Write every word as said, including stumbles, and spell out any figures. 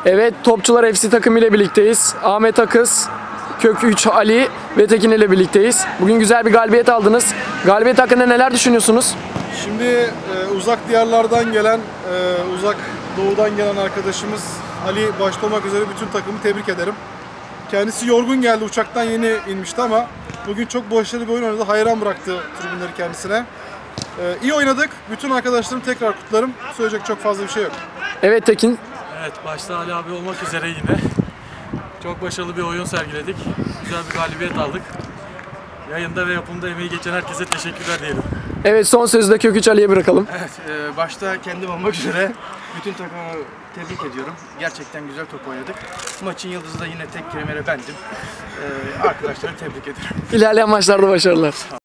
Evet, Topçular F C takımı ile birlikteyiz. Ahmet Akız, Kök üç Ali ve Tekin ile birlikteyiz. Bugün güzel bir galibiyet aldınız. Galibiyet hakkında neler düşünüyorsunuz? Şimdi e, uzak diyarlardan gelen, e, uzak doğudan gelen arkadaşımız Ali başta olmak üzere bütün takımı tebrik ederim. Kendisi yorgun geldi, uçaktan yeni inmişti ama bugün çok başarılı bir oyun oynadı. Hayran bıraktı tribünleri kendisine. E, iyi oynadık. Bütün arkadaşlarımı tekrar kutlarım. Söyleyecek çok fazla bir şey yok. Evet Tekin. Evet, başta Ali abi olmak üzere yine çok başarılı bir oyun sergiledik. Güzel bir galibiyet aldık. Yayında ve yapımda emeği geçen herkese teşekkürler diyelim. Evet, son sözü de Kök üç Ali'ye bırakalım. Evet, e, başta kendim olmak üzere bütün takımı tebrik ediyorum. Gerçekten güzel top oynadık. Maçın yıldızı da yine tek kelimede bendim. E, arkadaşları tebrik ederim. İlerleyen maçlarda başarılar.